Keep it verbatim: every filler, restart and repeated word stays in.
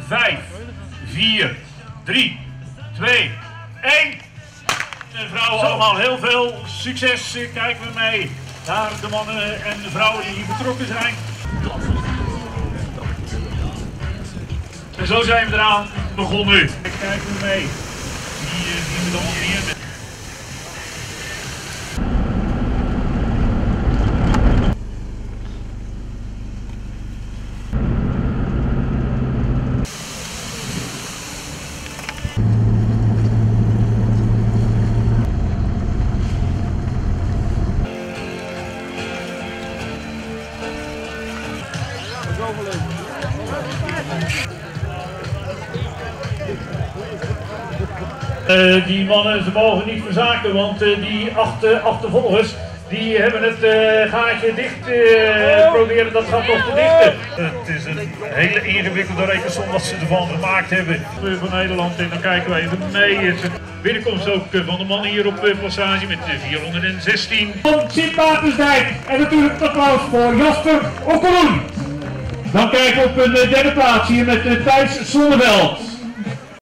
vijf, vier, drie, twee, één. De vrouwen allemaal heel veel succes. Kijken we mee naar de mannen en de vrouwen die hier betrokken zijn. En zo zijn we eraan begonnen. Kijken we mee. Die zien we dan hier. Uh, die mannen, ze mogen niet verzaken, want uh, die acht uh, achtervolgers, die hebben het uh, gaatje dicht uh, proberen dat gat nog te dichten. Het is een hele ingewikkelde rekensom wat ze ervan gemaakt hebben. Van Nederland, en dan kijken we even mee. Het is een binnenkomst ook van de mannen hier op uh, Passage met uh, vierhonderdzestien. Van Sint Maartensdijk en natuurlijk een applaus voor Jasper Okkeloen. Dan kijken we op een derde plaats hier met uh, Thijs Zonneveld.